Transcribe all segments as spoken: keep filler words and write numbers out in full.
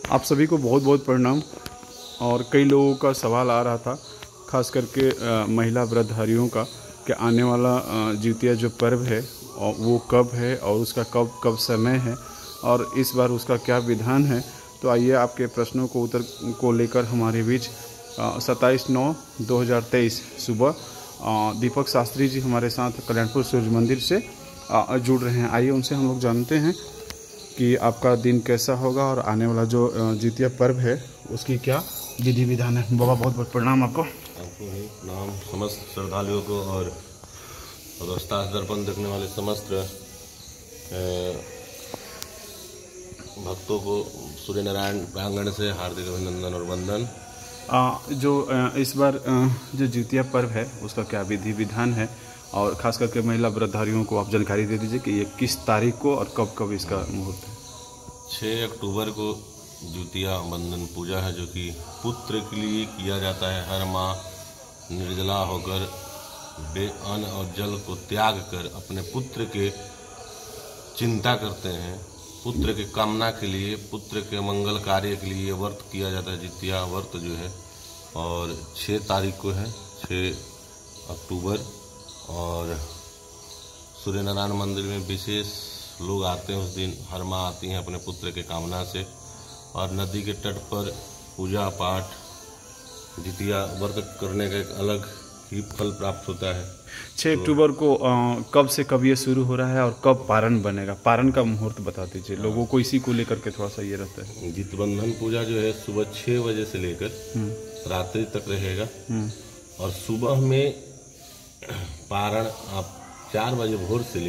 आप सभी को बहुत बहुत प्रणाम। और कई लोगों का सवाल आ रहा था, खास करके आ, महिला व्रतधारियों का, कि आने वाला जितिया जो पर्व है और वो कब है और उसका कब कब समय है और इस बार उसका क्या विधान है। तो आइए आपके प्रश्नों को उत्तर को लेकर हमारे बीच सत्ताईस नौ दो हज़ार तेईस सुबह दीपक शास्त्री जी हमारे साथ कल्याणपुर सूर्य मंदिर से आ, जुड़ रहे हैं। आइए उनसे हम लोग जानते हैं कि आपका दिन कैसा होगा और आने वाला जो जितिया पर्व है उसकी क्या विधि विधान है। बाबा बहुत बहुत प्रणाम आपको। आपको ही नाम समस्त श्रद्धालुओं को और अवस्था दर्पण देखने वाले समस्त भक्तों को सूर्य नारायण प्रांगण से हार्दिक अभिनंदन और वंदन। आ, जो आ, इस बार आ, जो जितिया पर्व है उसका क्या विधि विधान है और ख़ास करके महिला व्रतधारियों को आप जानकारी दे दीजिए कि ये किस तारीख को और कब कब इसका मुहूर्त है। छः अक्टूबर को जितिया बंधन पूजा है, जो कि पुत्र के लिए किया जाता है। हर माँ निर्जला होकर बे अन्न और जल को त्याग कर अपने पुत्र के चिंता करते हैं, पुत्र के कामना के लिए, पुत्र के मंगल कार्य के लिए व्रत किया जाता है। जितिया व्रत जो है और छः तारीख को है, छः अक्टूबर। और सूर्य नारायण मंदिर में विशेष लोग आते हैं उस दिन, हर माँ आती हैं अपने पुत्र के कामना से। और नदी के तट पर पूजा पाठ जितिया व्रत करने का एक अलग ही फल प्राप्त होता है। छः अक्टूबर को आ, कब से कब ये शुरू हो रहा है और कब पारण बनेगा? पारण का मुहूर्त बता दीजिए लोगों को, इसी को लेकर के थोड़ा सा ये रहता है। जित बंधन पूजा जो है सुबह छः बजे से लेकर रात्रि तक रहेगा और सुबह में पारण आप चार बजे भोर से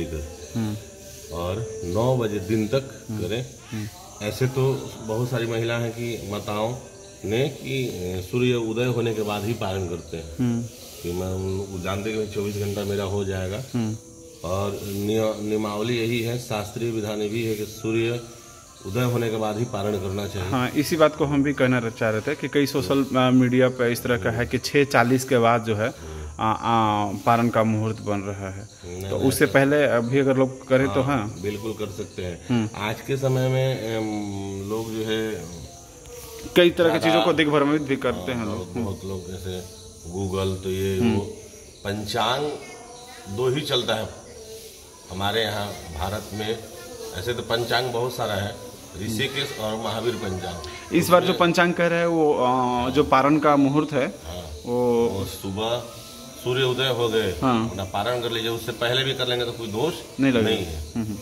लेकर और नौ बजे दिन तक करें। ऐसे तो बहुत सारी महिला हैं कि माताओं ने कि सूर्य उदय होने के बाद ही पारण करते हैं कि मैं वो जानते कि चौबीस घंटा मेरा हो जाएगा। और नियमावली यही है, शास्त्रीय विधान भी है कि सूर्य उदय होने के बाद ही पारण करना चाहिए। हाँ, इसी बात को हम भी कहना चाह रहे थे कि कई सोशल मीडिया पे इस तरह का है कि छः चालीस के बाद जो है आ, आ, पारण का मुहूर्त बन रहा है, तो उससे पहले अभी अगर लोग करें तो हाँ बिल्कुल कर सकते हैं। आज के समय में लोग जो है कई तरह की चीज़ों को दिग्भ्रमित भी करते हैं लोग। बहुत लोग जैसे गूगल तो ये वो पंचांग दो ही चलता है हमारे यहाँ भारत में। ऐसे तो पंचांग बहुत सारा है, ऋषिकेश और महावीर पंचांग। इस बार जो पंचांग कह रहे हैं वो जो पारण का मुहूर्त है वो, वो सुबह सूर्य उदय हो गए अपना पारण कर लीजिए, उससे पहले भी कर लेंगे तो कोई दोष नहीं, नहीं है।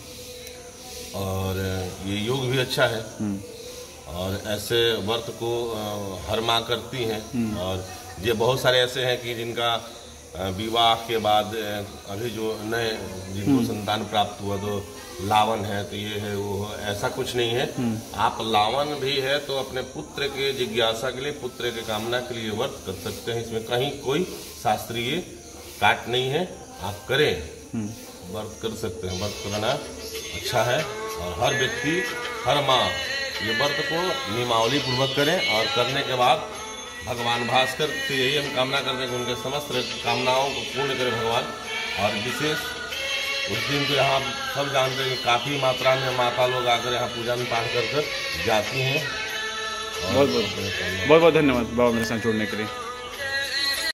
और ये योग भी अच्छा है और ऐसे व्रत को हर माँ करती हैं। और ये बहुत सारे ऐसे हैं कि जिनका विवाह के बाद अभी जो नए जिनको संतान प्राप्त हुआ तो लावन है, तो ये है वो है, ऐसा कुछ नहीं है। आप लावन भी है तो अपने पुत्र के जिज्ञासा के लिए, पुत्र के कामना के लिए व्रत कर सकते हैं। इसमें कहीं कोई शास्त्रीय काट नहीं है, आप करें व्रत कर सकते हैं। व्रत करना अच्छा है और हर व्यक्ति हर माँ ये व्रत को नियमावली पूर्वक करें। और करने के बाद भगवान भास्कर से यही हम कामना करते हैं कि उनके समस्त कामनाओं को पूर्ण करें भगवान। और विशेष उस दिन तो यहाँ सब जानते हैं कि काफ़ी मात्रा में माता लोग आकर यहाँ पूजा में पाठ कर कर जाती हैं। बहुत बहुत बहुत बहुत धन्यवाद बाबा मेरे साथ जुड़ने के लिए।